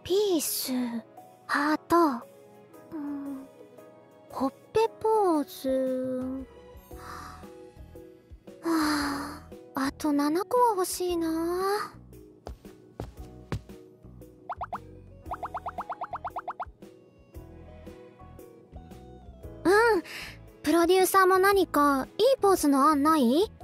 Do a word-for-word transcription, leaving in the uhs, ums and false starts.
ピース、ハート、うん、ほっぺポーズ。はあ、あとななこは欲しいな。うん、プロデューサーも何かいいポーズの案ない？